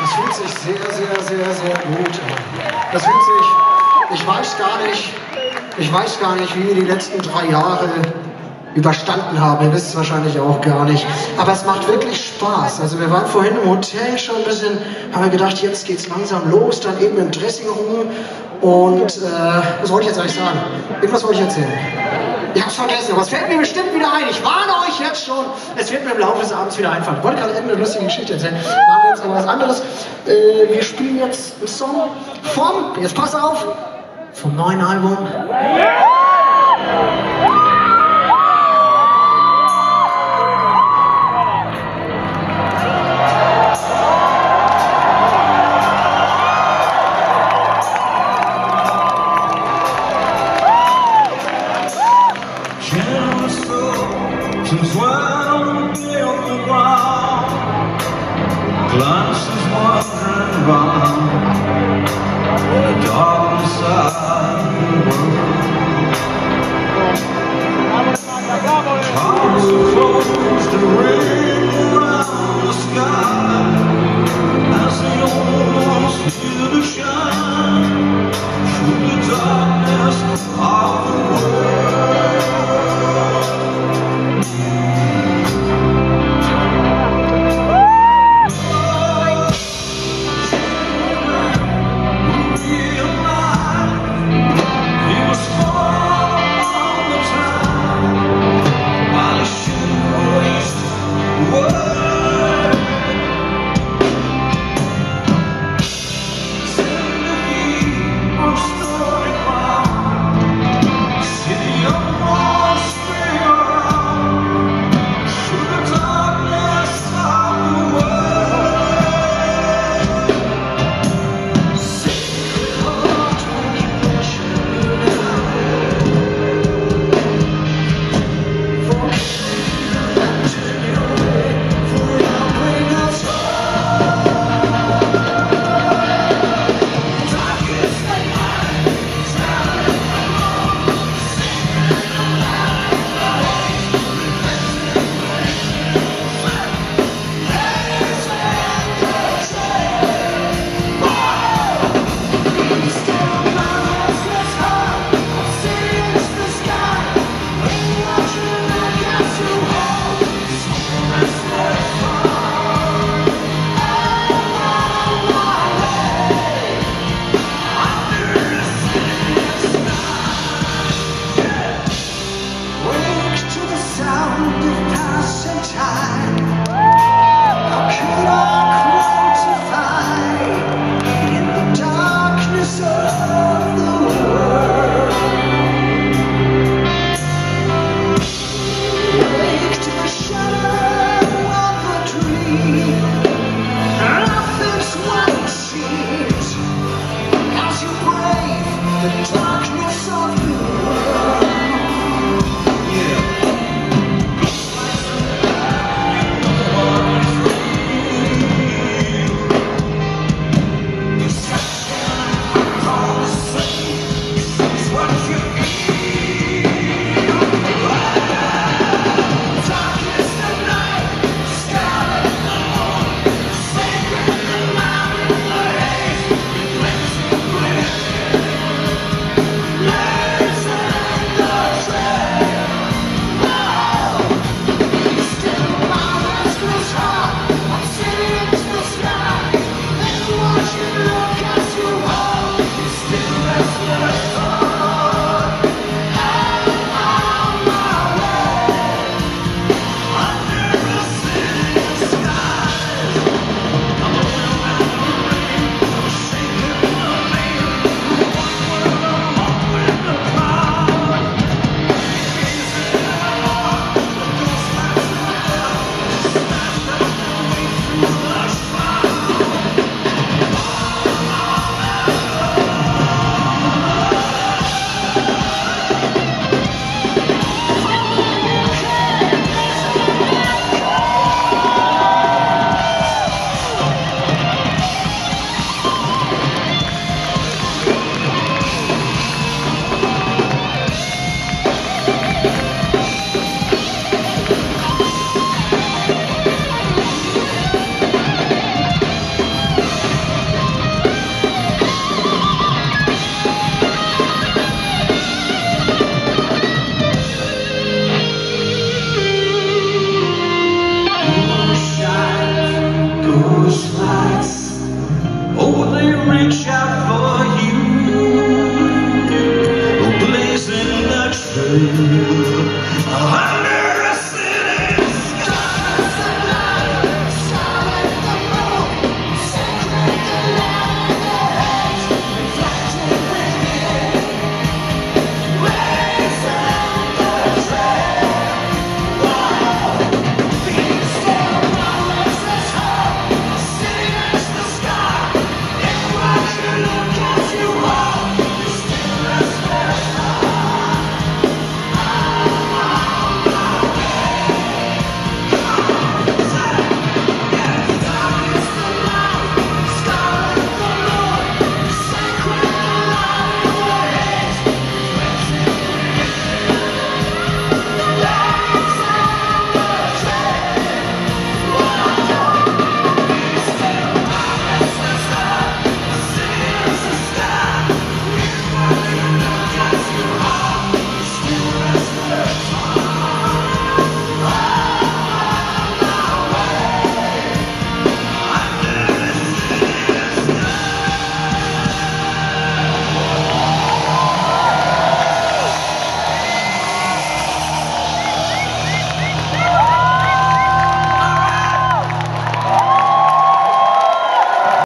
Das fühlt sich sehr, sehr, sehr, sehr gut an. Das fühlt sich, ich weiß gar nicht, wie wir die letzten 3 Jahre überstanden haben. Ihr wisst es wahrscheinlich auch gar nicht. Aber es macht wirklich Spaß. Also wir waren vorhin im Hotel schon ein bisschen, haben wir gedacht, jetzt geht's langsam los, dann eben im Dressing-Room. Und was wollte ich jetzt eigentlich sagen? Irgendwas wollte ich erzählen. Ich hab's vergessen, aber es fällt mir bestimmt wieder ein. Ich warne euch jetzt schon, es wird mir im Laufe des Abends wieder einfallen. Ich wollte gerade irgendeine lustige Geschichte erzählen. Machen wir jetzt aber was anderes. Wir spielen jetzt einen Song vom, jetzt pass auf, vom neuen Album. Since when on the ground, glances wandering round the dark side of the world. Hearts are closed and ring around the sky.